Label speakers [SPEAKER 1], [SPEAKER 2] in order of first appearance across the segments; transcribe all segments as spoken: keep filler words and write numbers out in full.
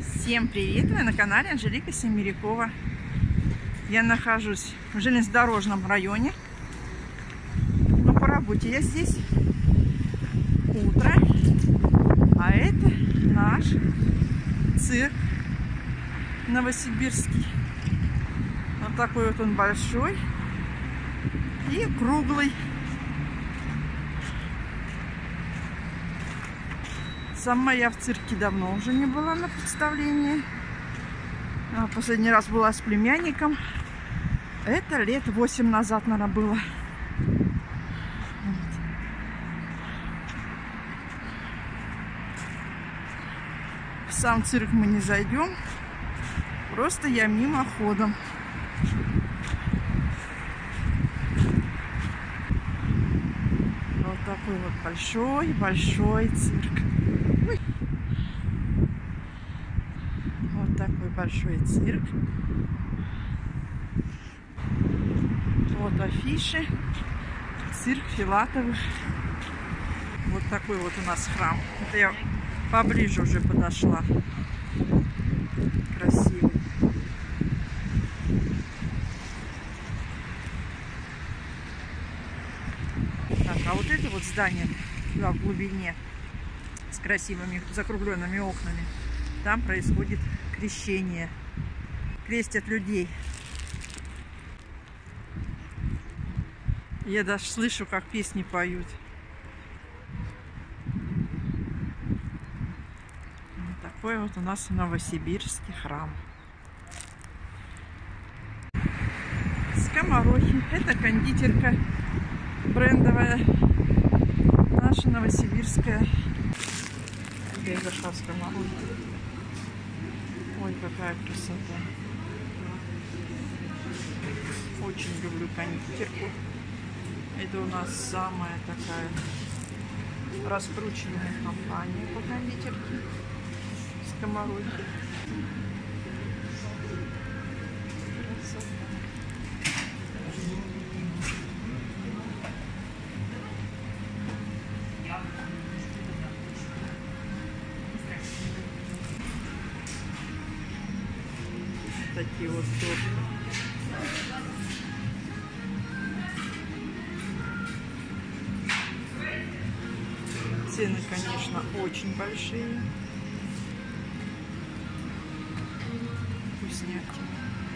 [SPEAKER 1] Всем привет! Вы на канале Анжелика Семерякова. Я нахожусь в железнодорожном районе. Но по работе я здесь. Утро. А это наш цирк новосибирский. Вот такой вот он большой и круглый. Сама я в цирке давно уже не была на представлении. Последний раз была с племянником. Это лет восемь назад, наверное, было. Вот. В сам цирк мы не зайдем. Просто я мимоходом. Вот такой вот большой-большой цирк. Вот такой большой цирк. Вот афиши. Цирк Филатовых. Вот такой вот у нас храм. Это я поближе уже подошла. Красивый. Так, а вот это вот здание туда в глубине с красивыми закругленными окнами. Там происходит крещение. Крестят людей. Я даже слышу, как песни поют. Вот такой вот у нас новосибирский храм. Скоморохи. Это кондитерка брендовая. Наша новосибирская. Я зашла в скоморохи. Ой, какая красота. Очень люблю кондитерку. Это у нас самая такая раскрученная компания по кондитерке. Скоморохи. Красота. Такие вот торты. Цены, конечно, очень большие. Вкуснятина.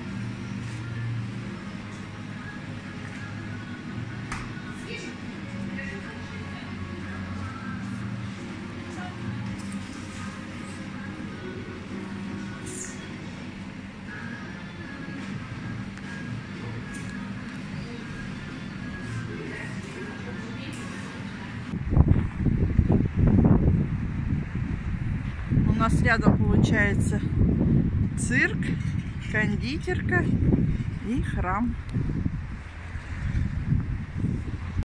[SPEAKER 1] У нас рядом получается цирк, кондитерка и храм.